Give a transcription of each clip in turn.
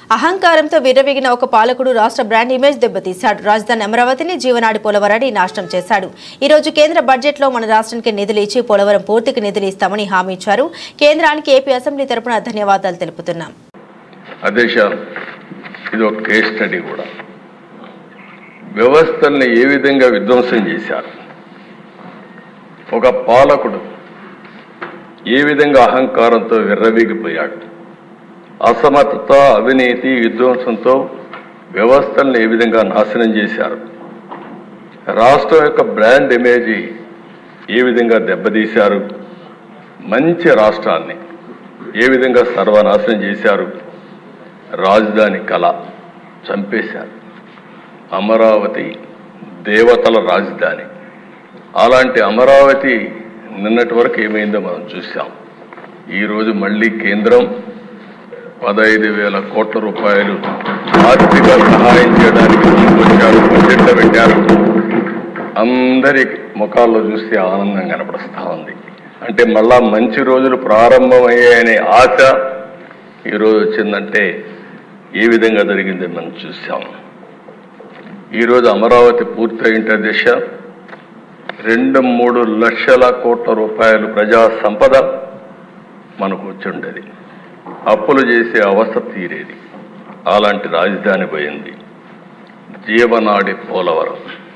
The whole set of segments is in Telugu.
అహంకారంతో విర్రవీగిన ఒక పాలకుడు రాష్ట్ర బ్రాండ్ ఇమేజ్ దెబ్బతీశాడు. రాజధాని అమరావతిని జీవనాడి పోలవరాన్ని నాశనం చేశాడు. ఈ రోజు కేంద్ర బడ్జెట్లో మన రాష్ట్రానికి నిధులు ఇచ్చి పోలవరం పూర్తికి నిధులు ఇస్తామని హామీ ఇచ్చారు. కేంద్రానికి ఏపీ అసెంబ్లీ తరపున ధన్యవాదాలు తెలుపుతున్నాం. ఇది ఒక కేస్ స్టడీ కూడా. వ్యవస్థల్ని ఏ విధంగా విధ్వంసం చేశారు, ఒక పాలకుడు ఏ విధంగా అహంకారంతో విర్రవీగిపోయాడు, అసమర్థత, అవినీతి, విధ్వంసంతో వ్యవస్థల్ని ఏ విధంగా నాశనం చేశారు, రాష్ట్రం యొక్క బ్రాండ్ ఇమేజ్ ఏ విధంగా దెబ్బతీశారు, మంచి రాష్ట్రాన్ని ఏ విధంగా సర్వనాశనం చేశారు, రాజధాని కళ చంపేశారు. అమరావతి దేవతల రాజధాని. అలాంటి అమరావతి నిన్నటి వరకు ఏమైందో మనం చూసాం. ఈరోజు మళ్ళీ కేంద్రం 15,000 కోట్ల రూపాయలు ఆర్థిక సహాయం చేయడానికి ముందుకొచ్చారు, బడ్జెట్లో పెట్టారు. అందరి ముఖాల్లో చూస్తే ఆనందం కనపడుస్తూ ఉంది. అంటే మళ్ళా మంచి రోజులు ప్రారంభమయ్యాయనే ఆశ ఈరోజు వచ్చిందంటే ఏ విధంగా జరిగిందో మనం చూసాం. ఈరోజు అమరావతి పూర్తయింటే దిశ 2-3 లక్షల కోట్ల రూపాయలు ప్రజా సంపద మనకు వచ్చుండేది. అప్పులు చేసే అవస్థ తీరేది. అలాంటి రాజధాని పోయింది. జీవనాడి పోలవరం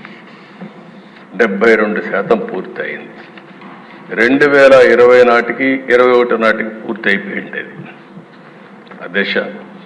72% పూర్తయింది. 2020 నాటికి 21 నాటికి పూర్తి అయిపోయిండేది. ఆ దిశ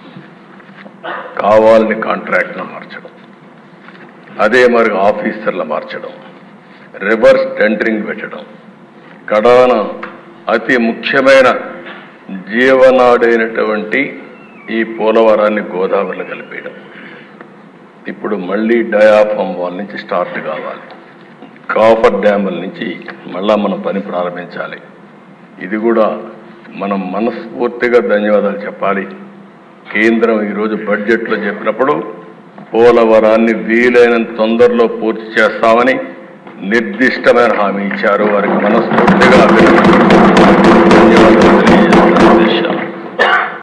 కావాలని కాంట్రాక్ట్ను మార్చడం, అదే మరి ఆఫీసర్లు మార్చడం, రివర్స్ టెండరింగ్ పెట్టడం, కడాన అతి ముఖ్యమైన జీవనాడైనటువంటి ఈ పోలవరాన్ని గోదావరిలో కలిపేయడం. ఇప్పుడు మళ్ళీ డయాఫామ్ వాల్ నుంచి స్టార్ట్ కావాలి. కాఫర్ డ్యాముల నుంచి మళ్ళా మనం పని ప్రారంభించాలి. ఇది కూడా మనం మనస్ఫూర్తిగా ధన్యవాదాలు చెప్పాలి. కేంద్రం ఈరోజు బడ్జెట్లో చెప్పినప్పుడు పోలవరాన్ని వీలైనంత తొందరలో పూర్తి చేస్తామని నిర్దిష్టమైన హామీ ఇచ్చారు. వారికి మనస్ఫూర్తిగా ధన్యవాదాలు తెలియజేస్తున్న